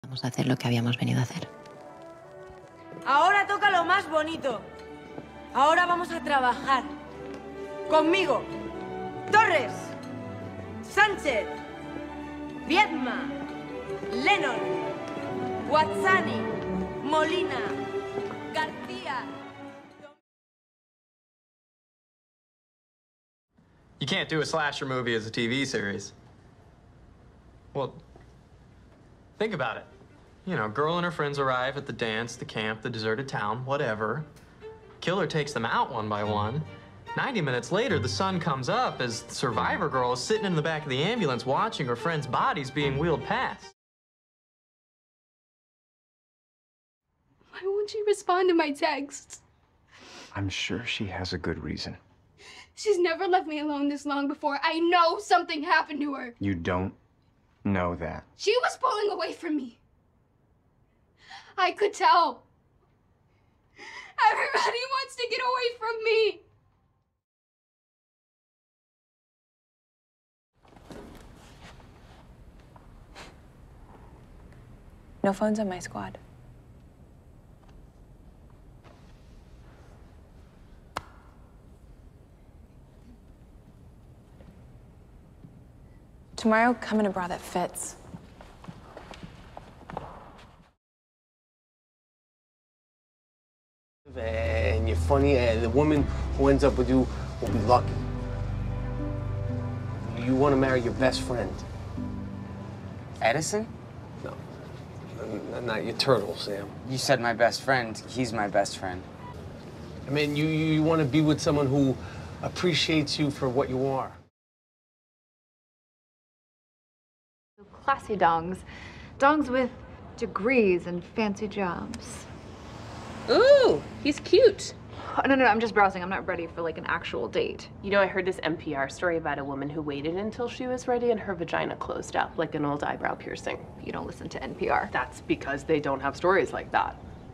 Vamos a hacer lo que habíamos venido a hacer. Ahora toca lo más bonito. Ahora vamos a trabajar. Conmigo. Torres. Sánchez. Viedma. Lennon. Guazzani. Molina. García. You can't do a slasher movie as a TV series. Well, think about it. You know, girl and her friends arrive at the dance, the camp, the deserted town, whatever. Killer takes them out one by one. 90 minutes later, the sun comes up as the survivor girl is sitting in the back of the ambulance watching her friends' bodies being wheeled past. Why won't she respond to my texts? I'm sure she has a good reason. She's never left me alone this long before. I know something happened to her. You don't know that. She was pulling away from me. I could tell. Everybody wants to get away from me. No phones on my squad. Tomorrow, come in a bra that fits. And you're funny, and the woman who ends up with you will be lucky. You want to marry your best friend. Edison? No, not your turtle, Sam. You said my best friend. He's my best friend. I mean, you want to be with someone who appreciates you for what you are. Classy dongs. Dongs with degrees and fancy jobs. Ooh, he's cute. Oh, no, I'm just browsing. I'm not ready for, like, an actual date. You know, I heard this NPR story about a woman who waited until she was ready and her vagina closed up like an old eyebrow piercing. You don't listen to NPR. That's because they don't have stories like that.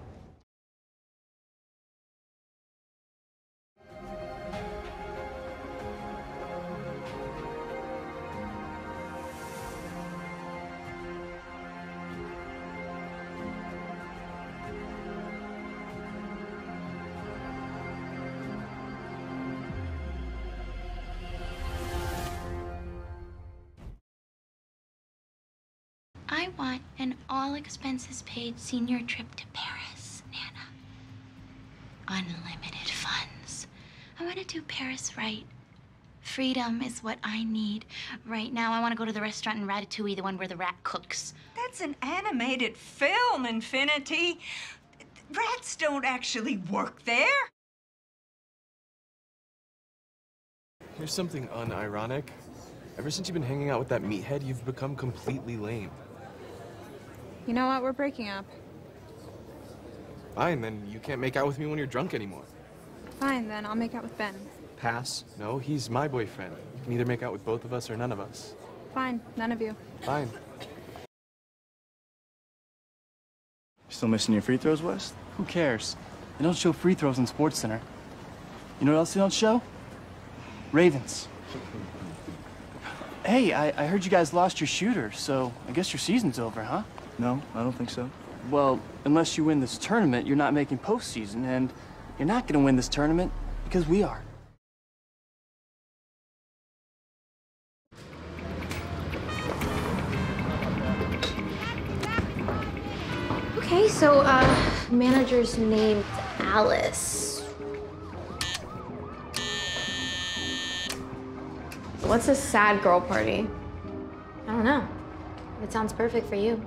I want an all-expenses-paid senior trip to Paris, Nana. Unlimited funds. I want to do Paris right. Freedom is what I need. Right now, I want to go to the restaurant in Ratatouille, the one where the rat cooks. That's an animated film, Infinity. Rats don't actually work there. Here's something unironic. Ever since you've been hanging out with that meathead, you've become completely lame. You know what? We're breaking up. Fine, then you can't make out with me when you're drunk anymore. Fine, then. I'll make out with Ben. Pass. No, he's my boyfriend. You can either make out with both of us or none of us. Fine. None of you. Fine. Still missing your free throws, West? Who cares? They don't show free throws in SportsCenter. You know what else they don't show? Ravens. Hey, I heard you guys lost your shooter, so I guess your season's over, huh? No, I don't think so. Well, unless you win this tournament, you're not making postseason, and you're not gonna win this tournament because we are. Okay, so, manager's named Alice. What's a sad girl party? I don't know. It sounds perfect for you.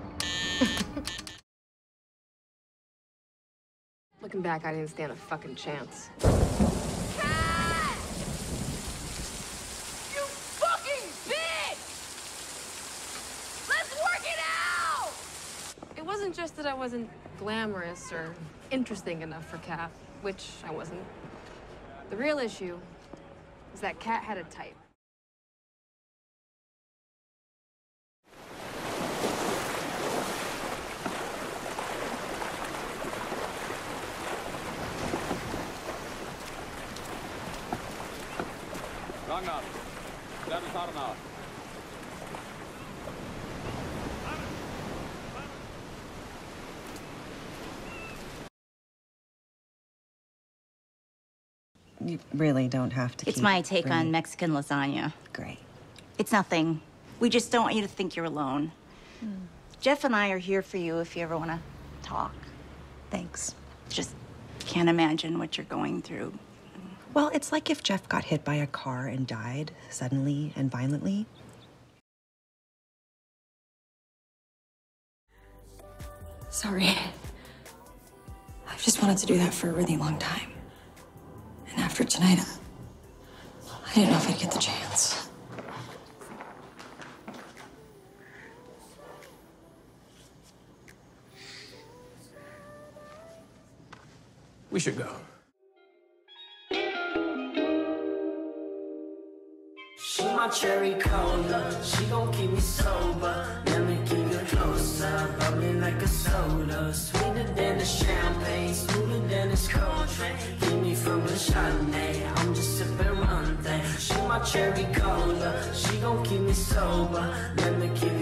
Looking back, I didn't stand a fucking chance. Cat! You fucking bitch! Let's work it out! It wasn't just that I wasn't glamorous or interesting enough for Kat, which I wasn't. The real issue is that Kat had a type. Ragnar, där är tarna. You really don't have to. It's my take on Mexican lasagna. Great. It's nothing. We just don't want you to think you're alone. Jeff and I are here for you if you ever want to talk. Thanks. Just can't imagine what you're going through. Well, it's like if Jeff got hit by a car and died suddenly and violently. Sorry. I've just wanted to do that for a really long time. And after tonight, I didn't know if I'd get the chance. We should go. She my cherry cola, she gon' keep me sober. Let me keep you closer, bubbling like a soda. Sweeter than the champagne, smoother than this Coltrane. Keep me from the Chardonnay, I'm just sipping one thing. She my cherry cola, she gon' keep me sober. Let me keep